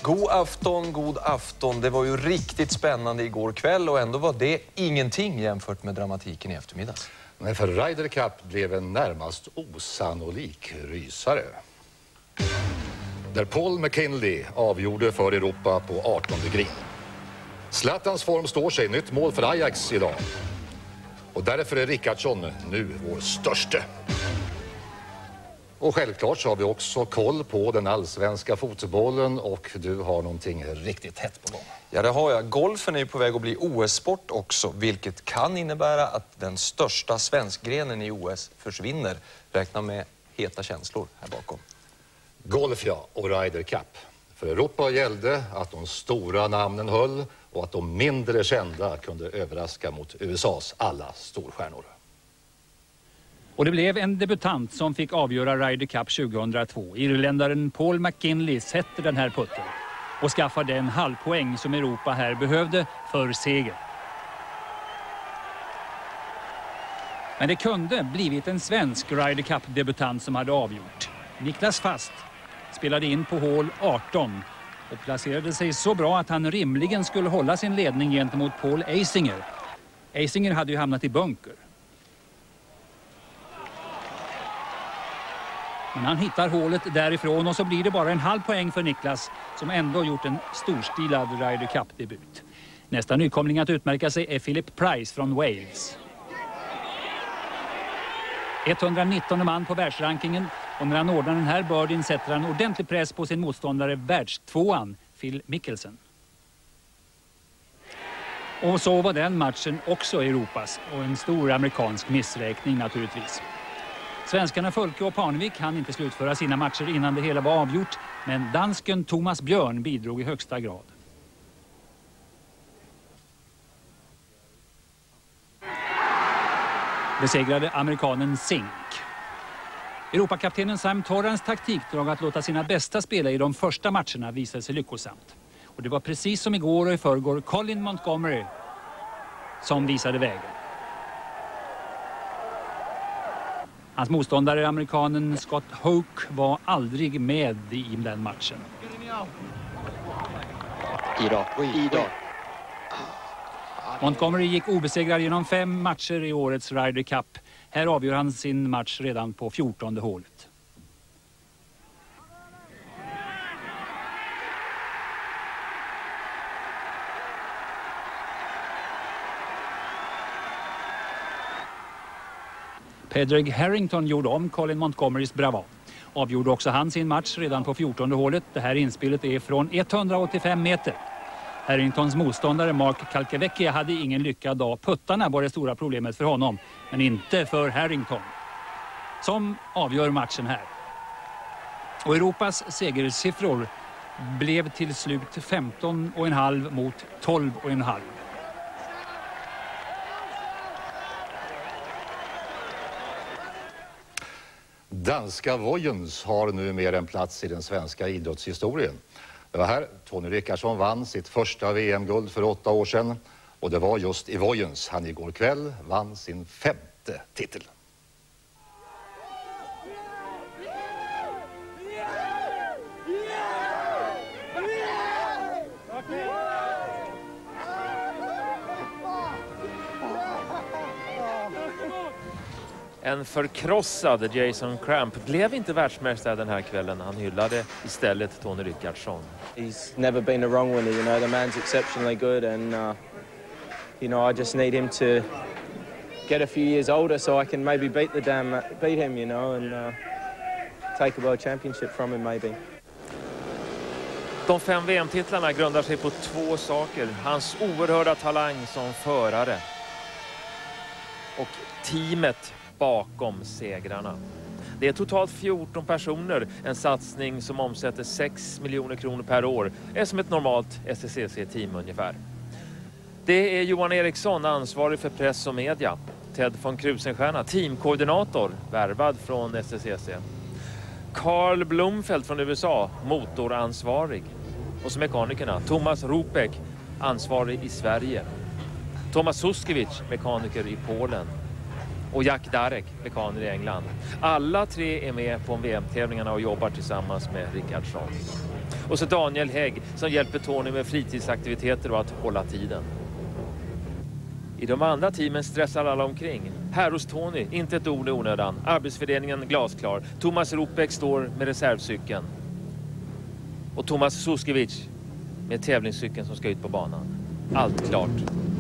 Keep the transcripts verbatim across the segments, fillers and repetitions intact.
God afton, god afton. Det var ju riktigt spännande igår kväll och ändå var det ingenting jämfört med dramatiken i eftermiddags. Nej, för Ryder Cup blev en närmast osannolik rysare. Där Paul McKinley avgjorde för Europa på artonde green. Zlatans form står sig, nytt mål för Ajax idag. Och därför är Rickardsson nu vår störste. Och självklart så har vi också koll på den allsvenska fotbollen och du har någonting riktigt hett på gång. Ja, det har jag. Golfen är ju på väg att bli O S-sport också, vilket kan innebära att den största svenskgrenen i O S försvinner. Räkna med heta känslor här bakom. Golf, ja, och Ryder Cup. För Europa gällde att de stora namnen höll och att de mindre kända kunde överraska mot U S A:s alla storstjärnor. Och det blev en debutant som fick avgöra Ryder Cup tjugohundratvå. Irländaren Paul McKinley sätter den här putten och skaffar den halvpoäng som Europa här behövde för seger. Men det kunde blivit en svensk Ryder Cup-debutant som hade avgjort. Niklas Fast spelade in på hål arton och placerade sig så bra att han rimligen skulle hålla sin ledning gentemot Paul Eisinger. Eisinger hade ju hamnat i bunker. Men han hittar hålet därifrån och så blir det bara en halv poäng för Niklas som ändå gjort en storstilad Ryder Cup-debut. Nästa nykomling att utmärka sig är Philip Price från Wales. etthundranitton man på världsrankingen och när han ordnar den här birdien sätter han ordentlig press på sin motståndare världstvåan Phil Mickelson. Och så var den matchen också Europas och en stor amerikansk missräkning naturligtvis. Svenskarna Fulke och Parnevik hann inte slutföra sina matcher innan det hela var avgjort, men dansken Thomas Björn bidrog i högsta grad. Besegrade amerikanen Sink. Europakaptenen Sam Torrans taktikdrag att låta sina bästa spela i de första matcherna visade sig lyckosamt. Och det var precis som igår och i förrgår Colin Montgomery som visade vägen. Hans motståndare, amerikanen Scott Hoke, var aldrig med i den matchen. Idag. Idag. Montgomery gick obesegrad genom fem matcher i årets Ryder Cup. Här avgör han sin match redan på fjortonde hålet. Padraig Harrington gjorde om Colin Montgomerys brava. Avgjorde också han sin match redan på fjortonde hålet. Det här inspelet är från etthundraåttiofem meter. Harringtons motståndare Mark Kalkevecchia hade ingen lyckad dag. Puttarna var det stora problemet för honom, men inte för Harrington, som avgör matchen här. Och Europas segersiffror blev till slut femton och en halv mot tolv och en halv. Danska Vojens har nu mer en plats i den svenska idrottshistorien. Det var här Tony Rickardsson vann sitt första V M-guld för åtta år sedan. Och det var just i Vojens han igår kväll vann sin femte titel. En förkrossad Jason Cramp blev inte världsmästare den här kvällen. Han hyllade istället Tony Rickardsson. He's never been a wrong winner, you know. The man's exceptionally good and, uh, you know, I just need him to get a few years older so I can maybe beat the damn, beat him, you know, and uh, take a world championship from him maybe. De fem V M-titlarna grundar sig på två saker. Hans oerhörda talang som förare och teamet bakom segrarna. Det är totalt fjorton personer, en satsning som omsätter sex miljoner kronor per år. Det är som ett normalt S T C C-team ungefär. Det är Johan Eriksson, ansvarig för press och media. Ted von Krusenstjerna, teamkoordinator, värvad från S T C C. Carl Blomfeldt från U S A, motoransvarig. Och så mekanikerna, Thomas Rupek, ansvarig i Sverige. Thomas Suskiewicz, mekaniker i Polen. Och Jack Darek, mekaniker i England. Alla tre är med på V M-tävlingarna och jobbar tillsammans med Rickardsson. Och så Daniel Hägg som hjälper Tony med fritidsaktiviteter och att hålla tiden. I de andra teamen stressar alla omkring. Här hos Tony, inte ett ord i onödan. Arbetsfördelningen glasklar. Thomas Ropek står med reservcykeln. Och Thomas Suskiewicz med tävlingscykeln som ska ut på banan. Allt klart.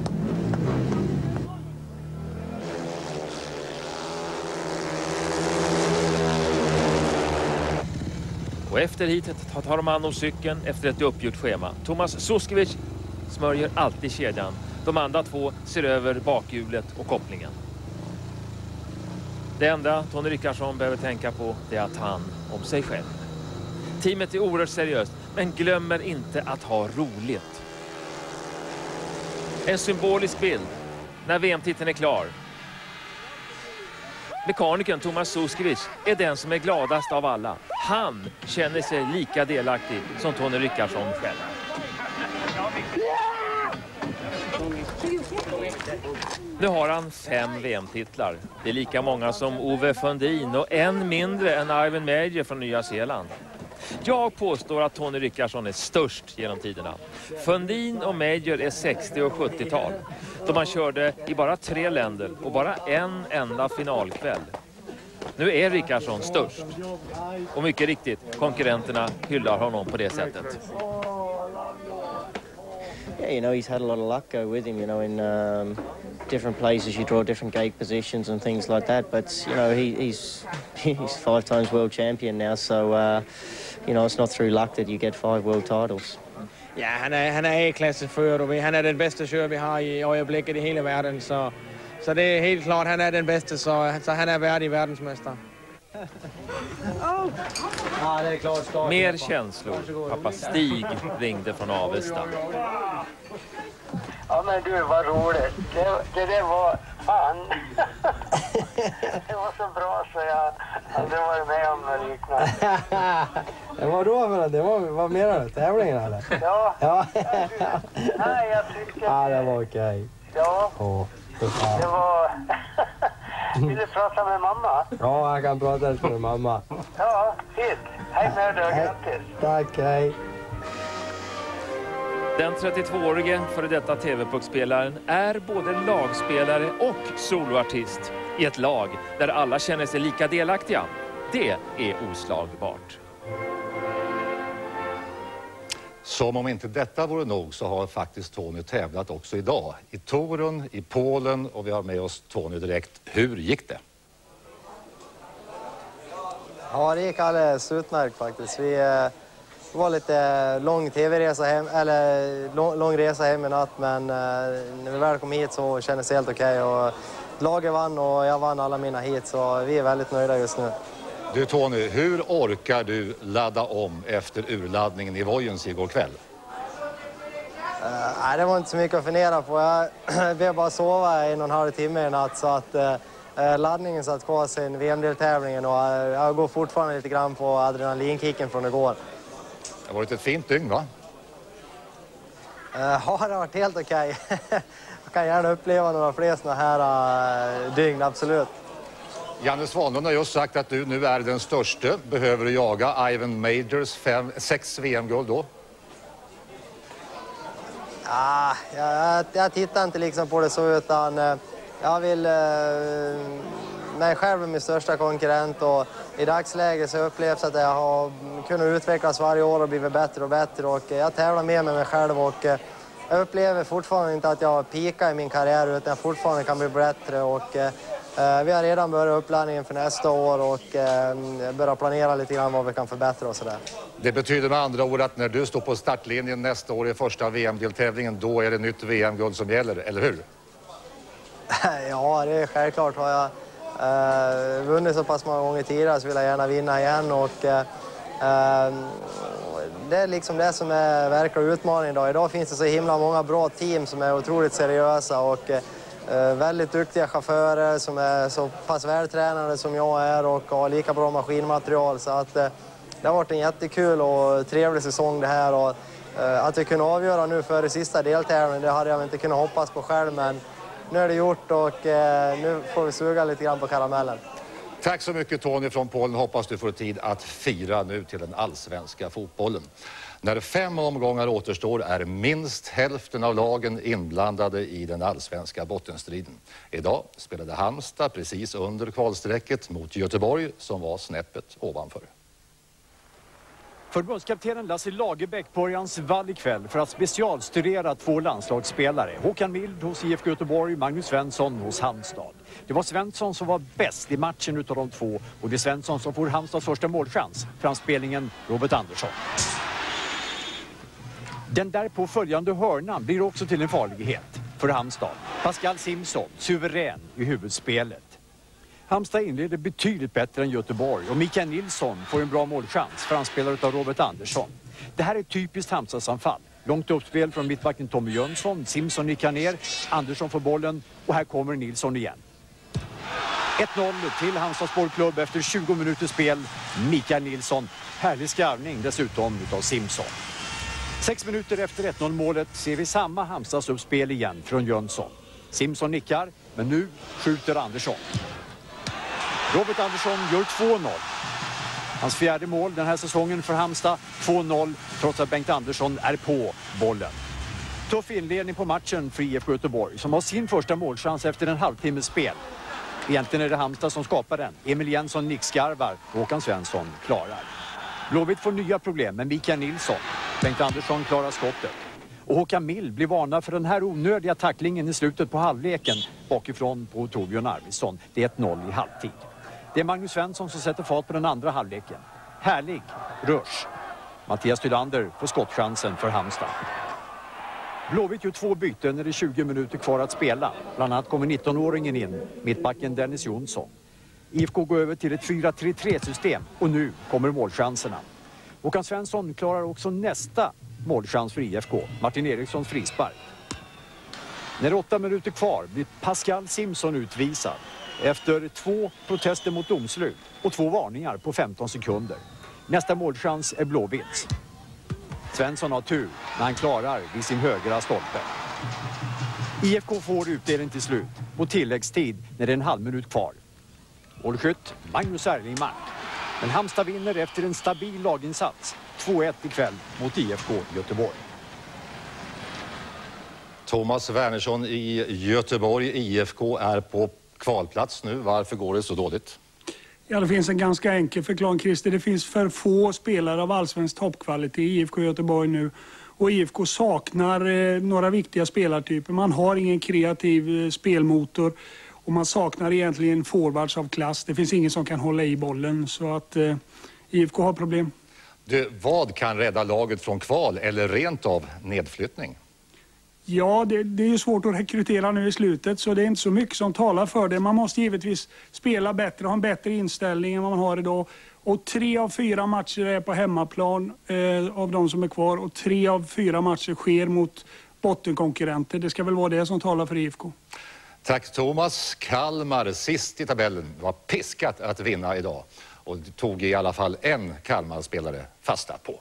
Och efter hitet tar de hand om cykeln efter ett uppgjort schema. Thomas Suskiewicz smörjer alltid kedjan. De andra två ser över bakhjulet och kopplingen. Det enda Tony Rickardsson behöver tänka på är att han om sig själv. Teamet är oerhört seriöst, men glömmer inte att ha roligt. En symbolisk bild när V M-titeln är klar. Mekanikern Thomas Suskiewicz är den som är gladast av alla. Han känner sig lika delaktig som Tony Rickardsson själv. Nu har han fem V M-titlar. Det är lika många som Ove Fundin och en mindre än Ivan Major från Nya Zeeland. Jag påstår att Tony Rickardsson är störst genom tiderna. Fundin och Major är sextio- och sjuttiotal. Då man körde i bara tre länder och bara en enda finalkväll. Nu är Rickardsson störst. Och mycket riktigt, konkurrenterna hyllar honom på det sättet. Yeah, you know, he's had a lot of luck go with him, you know, in um, different places you draw different gate positions and things like that. But, you know, he, he's he's five times world champion now, so, uh, you know, it's not through luck that you get five world titles. Ja, han är, han är E-klasseförare och han är den bästa kör vi har i ögonblicket i hela världen. Så, så det är helt klart, han är den bästa, så, så han är värdig världsmästare. Ja, det är klart, klart. Mer känslor. Pappa Stig ringde från Avesta. Ja, men du, vad roligt. Det, det där var fan. Det var så bra så jag hade varit med om något liknande. Det var då, men det var, vad menar du? Tävlingen eller? Ja. Ja. Nej, jag tyckte... Ja, det var okej. Ja. Åh, Det var... Vill du prata med mamma? ja, jag kan prata lite med mamma. Ja, fint. Hej med dig och grattis. Tack, hej. Den trettiotvåårige före detta T V-puckspelaren är både lagspelare och soloartist i ett lag där alla känner sig lika delaktiga. Det är oslagbart. Som om inte detta vore nog så har faktiskt Tony tävlat också idag. I Torun, i Polen, och vi har med oss Tony direkt. Hur gick det? Ja, det gick alldeles utmärkt faktiskt. Vi eh, var lite lång tv-resa hem, eller lång, lång resa hem i natt, men eh, när vi väl kom hit så kändes det helt okej. Och laget vann och jag vann alla mina hit, så vi är väldigt nöjda just nu. Du Tony, hur orkar du ladda om efter urladdningen i Vojens igår kväll? Uh, nej, det var inte så mycket att fundera på. Jag blev bara sova en och en halv timme i natt, så att uh, laddningen satt kvar sin V M-deltävlingen och uh, jag går fortfarande lite grann på adrenalinkicken från igår. Det har varit ett fint dygn, va? Uh, ja, det har varit helt okej. Jag kan gärna uppleva några fler såna här uh, dygn, absolut. Janne Svanlund har just sagt att du nu är den största. Behöver du jaga Ivan Majors fem, sex V M-guld då? Ja, jag, jag tittar inte liksom på det så, utan uh, jag vill uh, mig själv är min största konkurrent, och i dagsläget så upplevs att jag har kunnat utvecklas varje år och blivit bättre och bättre, och jag tävlar med mig själv, och uh, jag upplever fortfarande inte att jag pikar i min karriär, utan jag fortfarande kan bli bättre, och uh, vi har redan börjat uppladdningen för nästa år och uh, börjat planera lite grann vad vi kan förbättra och sådär. Det betyder med andra ord att när du står på startlinjen nästa år i första V M-deltävlingen, då är det nytt V M-guld som gäller, eller hur? Ja, det är självklart. Har jag uh, vunnit så pass många gånger tidigare så vill jag gärna vinna igen, och uh, det är liksom det som är verkliga utmaningen idag. Idag finns det så himla många bra team som är otroligt seriösa, och uh, väldigt duktiga chaufförer som är så pass vältränade som jag är och har lika bra maskinmaterial, så att uh, det har varit en jättekul och trevlig säsong det här, och uh, att vi kunde avgöra nu för det sista deltävlingen, det hade jag inte kunnat hoppas på själv, men nu är det gjort, och uh, nu får vi suga lite grann på karamellen. Tack så mycket Tony från Polen. Hoppas du får tid att fira nu till den allsvenska fotbollen. När fem omgångar återstår är minst hälften av lagen inblandade i den allsvenska bottenstriden. Idag spelade Halmstad precis under kvalstrecket mot Göteborg som var snäppet ovanför. Förbundskaptenen Lasse Lagerbäck på Örjans vall ikväll för att specialstudera två landslagsspelare. Håkan Mild hos I F K Göteborg, Magnus Svensson hos Halmstad. Det var Svensson som var bäst i matchen utav de två och det är Svensson som får Halmstads första målchans. Framspelningen Robert Andersson. Den där på följande hörnan blir också till en farlighet för Halmstad. Pascal Simson, suverän i huvudspelet. Halmstad inleder betydligt bättre än Göteborg och Mikael Nilsson får en bra målchans, framspelad av Robert Andersson. Det här är ett typiskt Halmstadsanfall. Långt uppspel från mittbacken Tommy Jönsson, Simson nickar ner, Andersson får bollen och här kommer Nilsson igen. ett noll till Halmstads bollklubb efter tjugo minuters spel. Mikael Nilsson, härlig skarvning dessutom utav Simson. Sex minuter efter ett noll målet ser vi samma Halmstads uppspel igen från Jönsson. Simson nickar, men nu skjuter Andersson. Robert Andersson gör två noll. Hans fjärde mål den här säsongen för Halmstad, två noll, trots att Bengt Andersson är på bollen. Tuff inledning på matchen för I F K Göteborg som har sin första målchans efter en halvtimmes spel. Egentligen är det Halmstad som skapar den. Emil Jensson nickskarvar och Håkan Svensson klarar. Blåvitt får nya problem med Mikael Nilsson. Bengt Andersson klarar skottet. Och Håkan Mild blir varnad för den här onödiga tacklingen i slutet på halvleken bakifrån på Torbjörn Arvidsson. Det är ett noll i halvtid. Det är Magnus Svensson som sätter fart på den andra halvleken. Härlig rush. Mattias Tylander får skottchansen för Halmstad. Blåvitt gör två byten när det är tjugo minuter kvar att spela. Bland annat kommer nittonåringen in, mittbacken Dennis Jonsson. I F K går över till ett fyra tre tre-system och nu kommer målchanserna. Håkan Svensson klarar också nästa målchans för I F K, Martin Erikssons frispark. När åtta minuter kvar blir Pascal Simson utvisad efter två protester mot domslut och två varningar på femton sekunder. Nästa målchans är Blåvitts. Svensson har tur när han klarar vid sin högra stolpe. I F K får utdelning till slut på tilläggstid när det är en halv minut kvar. Målskytt Magnus Erlingmark. Men Halmstad vinner efter en stabil laginsats. två ett ikväll mot I F K Göteborg. Thomas Wernersson i Göteborg. I F K är på kvalplats nu. Varför går det så dåligt? Ja, det finns en ganska enkel förklaring, Christer. Det finns för få spelare av allsvensk toppkvalitet i I F K Göteborg nu. Och I F K saknar eh, några viktiga spelartyper. Man har ingen kreativ eh, spelmotor. Och man saknar egentligen forwards av klass. Det finns ingen som kan hålla i bollen. Så att eh, I F K har problem. Du, vad kan rädda laget från kval eller rent av nedflyttning? Ja, det, det är ju svårt att rekrytera nu i slutet. Så det är inte så mycket som talar för det. Man måste givetvis spela bättre, ha en bättre inställning än vad man har idag. Och tre av fyra matcher är på hemmaplan eh, av de som är kvar. Och tre av fyra matcher sker mot bottenkonkurrenter. Det ska väl vara det som talar för I F K. Tack Thomas. Kalmar sist i tabellen var piskat att vinna idag. Och tog i alla fall en Kalmar-spelare fasta på.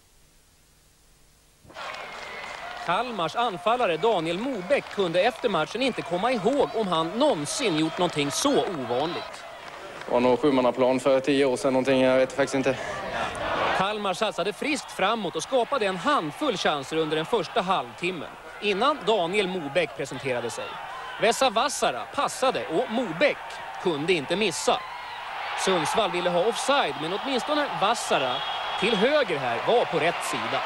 Kalmars anfallare Daniel Mobeck kunde efter matchen inte komma ihåg om han någonsin gjort någonting så ovanligt. Det var nog sjumannaplan för tio år sedan någonting, jag vet faktiskt inte. Kalmar satsade friskt framåt och skapade en handfull chanser under den första halvtimmen innan Daniel Mobeck presenterade sig. Vesa Vassara passade och Mobeck kunde inte missa. Sundsvall ville ha offside, men åtminstone Vassara till höger här var på rätt sida.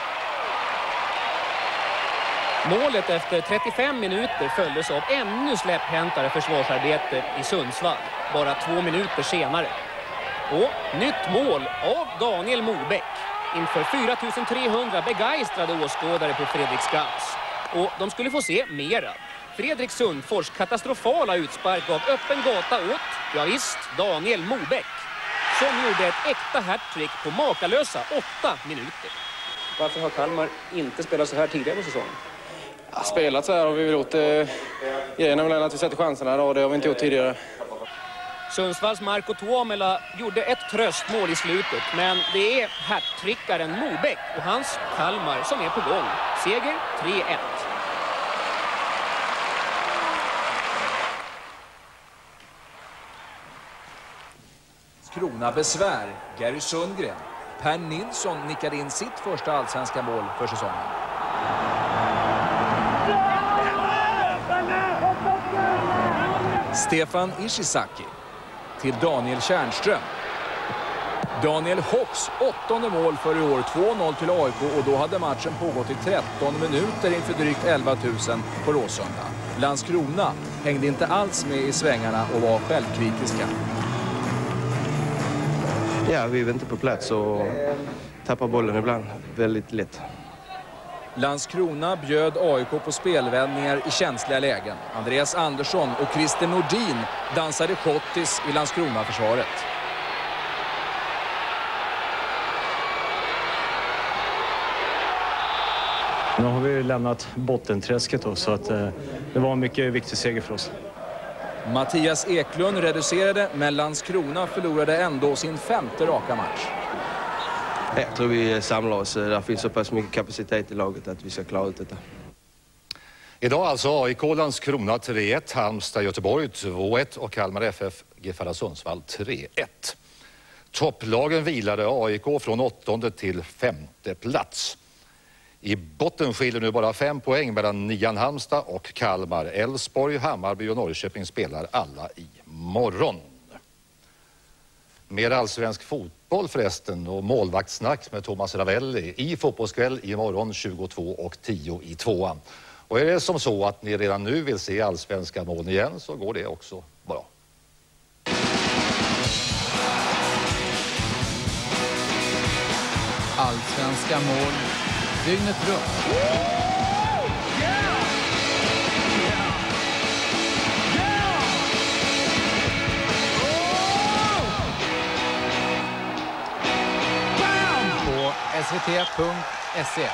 Målet efter trettiofem minuter följdes av ännu släpphäntare försvarsarbete i Sundsvall, bara två minuter senare. Och nytt mål av Daniel Mobeck inför fyra tusen trehundra begeistrade åskådare på Fredriksskans. Och de skulle få se mera. Fredrik Sundfors katastrofala utspark av öppen gata åt, ja visst, Daniel Mobeck, som gjorde ett äkta hattrick på makalösa åtta minuter. Varför har Kalmar inte spelat så här tidigare på säsongen? Ja, spelat så här har vi gjort. Eh, grejen är väl att vi sätter chanserna och det har vi inte gjort tidigare. Sundsvalls Marco Tuomela gjorde ett tröstmål i slutet, men det är hattrickaren Mobeck och hans Kalmar som är på gång. Seger tre ett. Landskrona besvär. Gary Sundgren. Per Nilsson nickade in sitt första allsvenska mål för säsongen. Stefan Ishizaki till Daniel Tjärnström. Daniel Hocks åttonde mål för i år, två noll till A I K, och då hade matchen pågått i tretton minuter inför drygt elva tusen på Råsunda. Landskrona hängde inte alls med i svängarna och var självkritiska. Ja, vi är inte på plats och tappar bollen ibland väldigt lätt. Landskrona bjöd A I K på spelvändningar i känsliga lägen. Andreas Andersson och Christer Nordin dansade schottis i Landskrona-försvaret. Nu har vi lämnat bottenträsket då, så att eh, det var en mycket viktig seger för oss. Mattias Eklund reducerade, men Landskrona förlorade ändå sin femte raka match. Jag tror vi samlar oss. Det finns så pass mycket kapacitet i laget att vi ska klara ut detta. Idag alltså A I K Landskrona tre ett, Halmstad Göteborg två ett och Kalmar F F G F Sundsvall tre ett. Topplagen vilade A I K från åttonde till femte plats. I botten skiljer nu bara fem poäng mellan nian Halmstad och Kalmar. Älvsborg, Hammarby och Norrköping spelar alla i morgon. Mer allsvensk fotboll förresten och målvaktssnack med Thomas Ravelli i Fotbollskväll i morgon tjugotvå och tio i tvåan. Och är det som så att ni redan nu vill se allsvenska mål igen så går det också bra. Allsvenska mål dygnet runt. På S V T punkt se.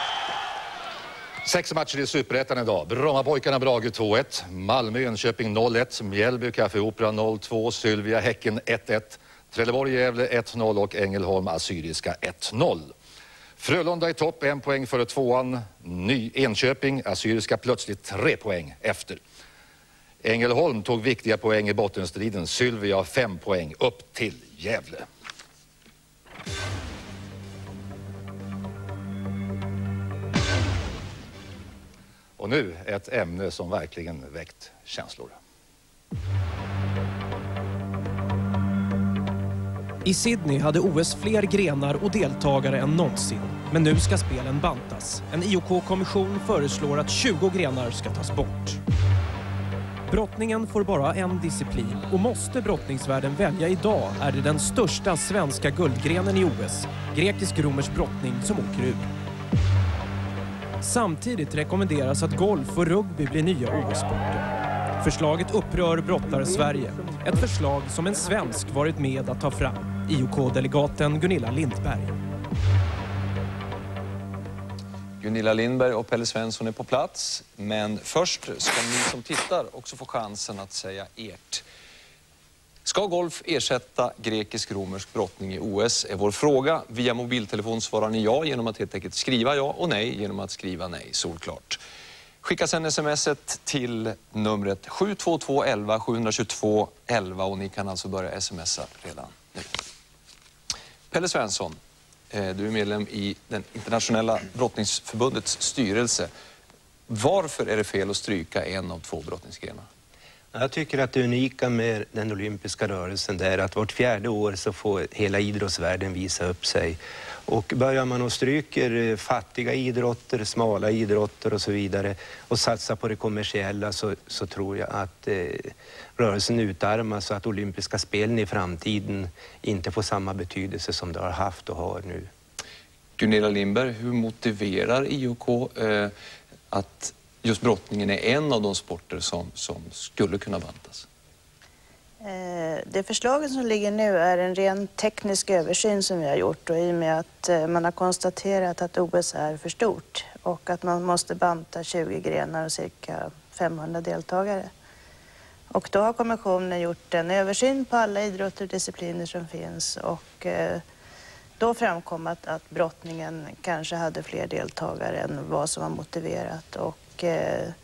Sex matcher i Superettan idag. Brommapojkarna Brage två ett, Malmö Enköping noll ett, Mjällby Kaffeopera noll två, Sylvia Häcken ett ett, Trelleborg Gävle ett noll och Ängelholm Assyriska ett noll. Frölunda i topp, en poäng före tvåan. Ny Enköping, Assyriska plötsligt tre poäng efter. Ängelholm tog viktiga poäng i bottenstriden. Sylvia fem poäng upp till Gävle. Och nu ett ämne som verkligen väckt känslor. I Sydney hade O S fler grenar och deltagare än någonsin. Men nu ska spelen bantas. En I O K-kommission föreslår att tjugo grenar ska tas bort. Brottningen får bara en disciplin och måste brottningsvärlden välja idag är det den största svenska guldgrenen i O S, grekisk romers brottning, som åker ut. Samtidigt rekommenderas att golf och rugby blir nya O S-sporter. Förslaget upprör brottare Sverige. Ett förslag som en svensk varit med att ta fram. I O K-delegaten Gunilla Lindberg. Gunilla Lindberg och Pelle Svensson är på plats. Men först ska ni som tittar också få chansen att säga ert. Ska golf ersätta grekisk-romersk brottning i O S? Är vår fråga. Via mobiltelefon svarar ni ja genom att helt enkelt skriva ja och nej genom att skriva nej, solklart. Skicka sedan smset till numret sju två två elva sju två två elva och ni kan alltså börja smsa redan nu. Pelle Svensson, du är medlem i den internationella brottningsförbundets styrelse. Varför är det fel att stryka en av två brottningsgrenar? Jag tycker att det unika med den olympiska rörelsen är att vart fjärde år så får hela idrottsvärlden visa upp sig. Och börjar man och stryker fattiga idrotter, smala idrotter och så vidare och satsa på det kommersiella så, så tror jag att eh, rörelsen utarmas så att olympiska spelen i framtiden inte får samma betydelse som det har haft och har nu. Gunilla Lindberg, hur motiverar I O K eh, att just brottningen är en av de sporter som, som skulle kunna bantas? Det förslaget som ligger nu är en ren teknisk översyn som vi har gjort och i och med att man har konstaterat att O S är för stort och att man måste banta tjugo grenar och cirka femhundra deltagare. Och då har kommissionen gjort en översyn på alla idrotter och discipliner som finns och då framkom att, att brottningen kanske hade fler deltagare än vad som var motiverat och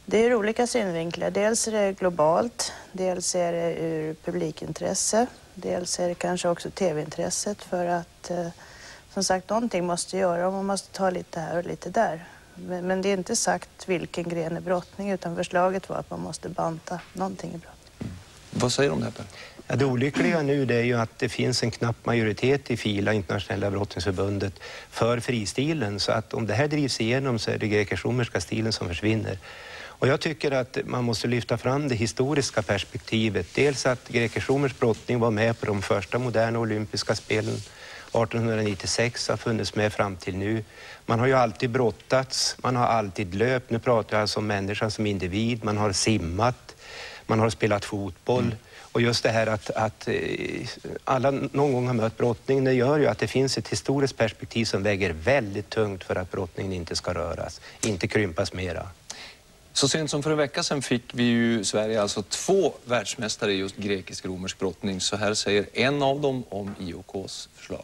Det är olika synvinklar. Dels är det globalt, dels är det ur publikintresse, dels är det kanske också tv-intresset för att eh, som sagt någonting måste göra och man måste ta lite här och lite där. Men, men det är inte sagt vilken gren är brottning utan förslaget var att man måste banta någonting i brottning. Vad säger du om det här, Per? Ja, det olyckliga nu det är ju att det finns en knapp majoritet i FILA, Internationella brottningsförbundet, för fristilen. Så att om det här drivs igenom så är det grekisk-romerska stilen som försvinner. Och jag tycker att man måste lyfta fram det historiska perspektivet. Dels att grekisk-romersk brottning var med på de första moderna olympiska spelen artonhundranittiosex, har funnits med fram till nu. Man har ju alltid brottats, man har alltid löpt. Nu pratar jag alltså om människan som individ. Man har simmat, man har spelat fotboll. Mm. Och just det här att, att alla någon gång har mött brottning, det gör ju att det finns ett historiskt perspektiv som väger väldigt tungt för att brottningen inte ska röras, inte krympas mera. Så sent som för en vecka sedan fick vi ju Sverige alltså två världsmästare i just grekisk-romersk brottning. Så här säger en av dem om I O K:s förslag.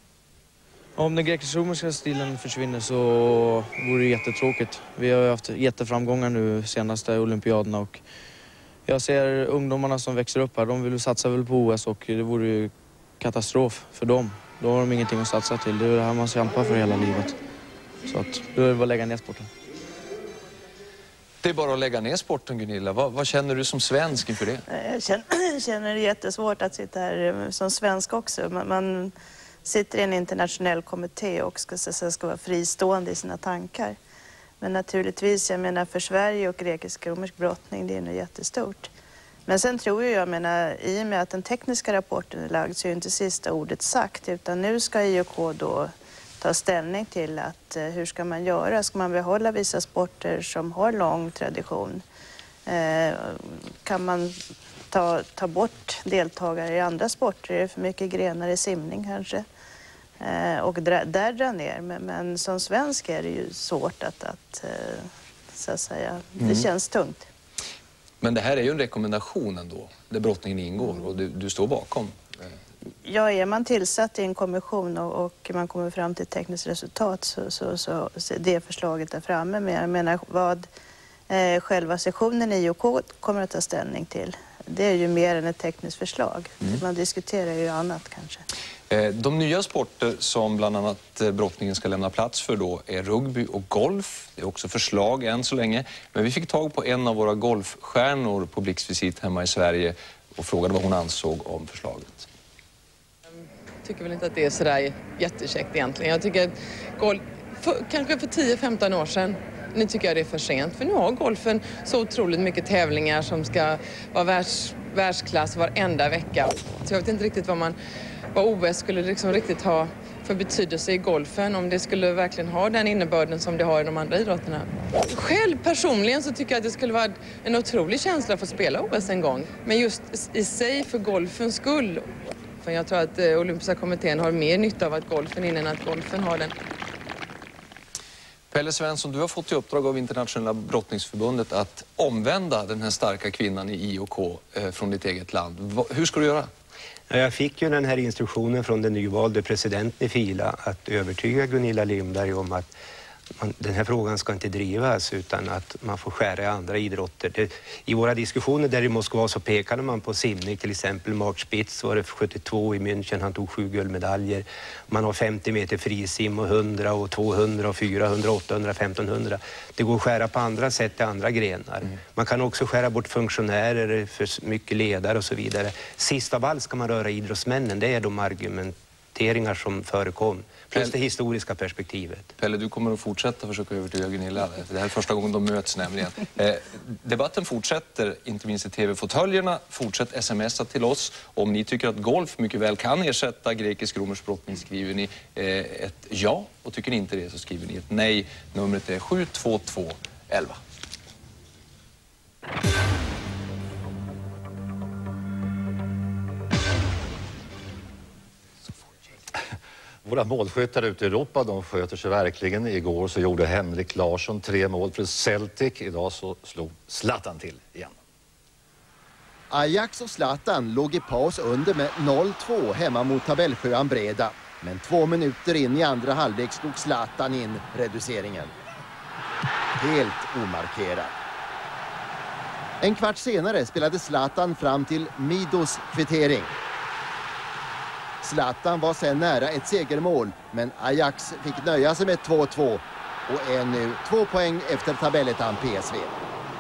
Om den grekisk-romerska stilen försvinner så vore det jättetråkigt. Vi har ju haft jätteframgångar nu senaste olympiaderna och jag ser ungdomarna som växer upp här, de vill satsa väl på O S och det vore ju katastrof för dem. Då har de ingenting att satsa till, det är det här man kämpar för hela livet. Så att då är det bara att lägga ner sporten. Det är bara att lägga ner sporten, Gunilla. Vad, vad känner du som svensk inför det? Jag känner, känner det jättesvårt att sitta här som svensk också. Man, man sitter i en internationell kommitté och ska, så ska vara fristående i sina tankar. Men naturligtvis, jag menar för Sverige och grekisk-romersk brottning, det är nu jättestort. Men sen tror jag, jag menar, i och med att den tekniska rapporten är lagd så är inte sista ordet sagt. Utan nu ska I O K då ta ställning till att eh, hur ska man göra? Ska man behålla vissa sporter som har lång tradition? Eh, kan man ta, ta bort deltagare i andra sporter? Är det för mycket grenar i simning kanske? Eh, och dra, där dra ner. Men, men som svensk är det ju svårt att, att eh, så att säga, Mm. det känns tungt. Men det här är ju en rekommendation ändå, där brottningen ingår och du, du står bakom. Ja, är man tillsatt i en kommission och, och man kommer fram till ett tekniskt resultat så, så, så, så det förslaget är framme. Men jag menar vad eh, själva sessionen i I O K kommer att ta ställning till, det är ju mer än ett tekniskt förslag. Mm. Man diskuterar ju annat kanske. Eh, de nya sporter som bland annat eh, brottningen ska lämna plats för då är rugby och golf. Det är också förslag än så länge. Men vi fick tag på en av våra golfstjärnor på blixtvisit hemma i Sverige och frågade vad hon ansåg om förslaget. Jag tycker väl inte att det är sådär jättekäckt egentligen. Jag tycker att golf, för, kanske för tio femton år sedan, nu tycker jag det är för sent. För nu har golfen så otroligt mycket tävlingar som ska vara världs, världsklass varenda vecka. Så jag vet inte riktigt vad, man, vad O S skulle liksom riktigt ha för betydelse i golfen. Om det skulle verkligen ha den innebörden som det har i de andra idrotterna. Själv personligen så tycker jag att det skulle vara en otrolig känsla att få spela O S en gång. Men just i sig för golfens skull. För jag tror att eh, Olympiska kommittén har mer nytta av att golfen innan att golfen har den. Pelle Svensson, du har fått i uppdrag av Internationella brottningsförbundet att omvända den här starka kvinnan i I O K eh, från ditt eget land. Va, hur ska du göra? Jag fick ju den här instruktionen från den nyvalde presidenten i FILA att övertyga Gunilla Lindberg om att man, den här frågan ska inte drivas utan att man får skära i andra idrotter. Det, i våra diskussioner där i Moskva så pekade man på simning, till exempel Mark Spitz var det sjuttiotvå i München, han tog sju guldmedaljer. Man har femtio meter frisim och hundra och tvåhundra och fyrahundra, åttahundra, femtonhundra. Det går att skära på andra sätt i andra grenar. Mm. Man kan också skära bort funktionärer, för mycket ledare och så vidare. Sist av allt ska man röra idrottsmännen, det är de argumenteringar som förekom. Plus det historiska perspektivet. Pelle, du kommer att fortsätta försöka övertyga Gunilla. Det här är första gången de möts nämligen. Eh, debatten fortsätter, inte minst i tv-fåtöljerna. Fortsätt smsa till oss. Om ni tycker att golf mycket väl kan ersätta grekisk-romersk brottning skriver ni eh, ett ja. Och tycker ni inte det så skriver ni ett nej. Numret är sju två två elva. Våra målskyttar ute i Europa, de sköter sig verkligen. Igår så gjorde Henrik Larsson tre mål för Celtic. Idag så slog Zlatan till igen. Ajax och Zlatan låg i paus under med noll två hemma mot tabellsjöan Breda. Men två minuter in i andra halvlek slog Zlatan in reduceringen. Helt omarkerad. En kvart senare spelade Zlatan fram till Midos kvittering. Zlatan var sen nära ett segermål, men Ajax fick nöja sig med två två och är nu två poäng efter tabellettan P S V.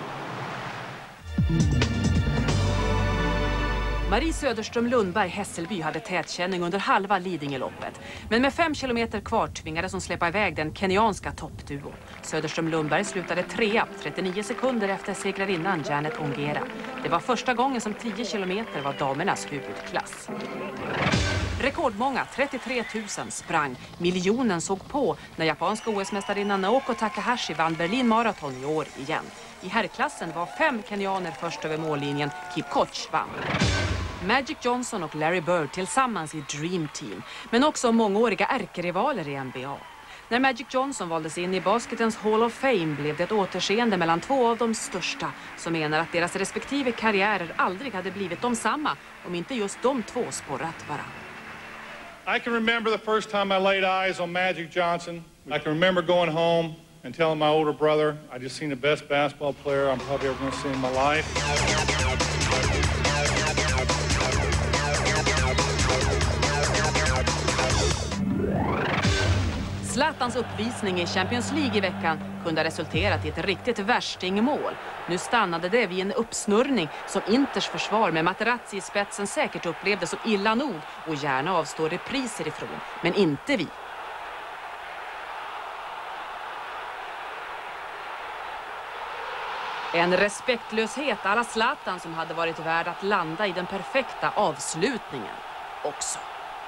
Marie Söderström Lundberg Hässelby hade tätkänning under halva Lidingöloppet. Men med fem kilometer kvar tvingades hon släppa iväg den kenyanska toppduon. Söderström Lundberg slutade trea, trettionio sekunder efter segrarinnan Janet Ongera. Det var första gången som tio kilometer var damernas huvudklass. Rekordmånga, trettiotre tusen, sprang. Miljonen såg på när japanska O S-mästarinnan Naoko Takahashi vann Berlin Marathon i år igen. I herrklassen var fem kenyaner först över mållinjen. Kip Koch vann. Magic Johnson och Larry Bird tillsammans i Dream Team, men också mångåriga ärkerivaler i N B A. När Magic Johnson valdes in i basketens Hall of Fame blev det ett återseende mellan två av de största som menar att deras respektive karriärer aldrig hade blivit de samma om inte just de två sporrat varann. I can remember the first time I laid eyes on Magic Johnson. I can remember going home and telling my older brother I just seen the best basketball player I'm probably ever going to see in my life. Zlatans uppvisning i Champions League i veckan kunde ha resulterat i ett riktigt värstingmål. Nu stannade det vid en uppsnurrning som Inters försvar med Materazzi i spetsen säkert upplevde som illa nog och gärna avstår repriser ifrån, men inte vi. En respektlöshet alla Zlatan som hade varit värd att landa i den perfekta avslutningen också.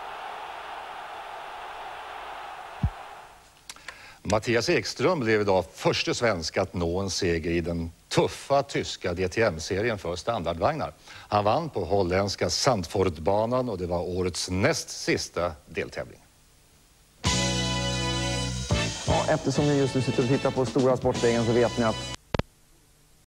Mattias Ekström blev idag första svensk att nå en seger i den tuffa tyska D T M-serien för standardvagnar. Han vann på holländska Zandvoortbanan och det var årets näst sista deltävling. Ja, eftersom ni just nu sitter och tittar på Stora Sportspegeln så vet ni att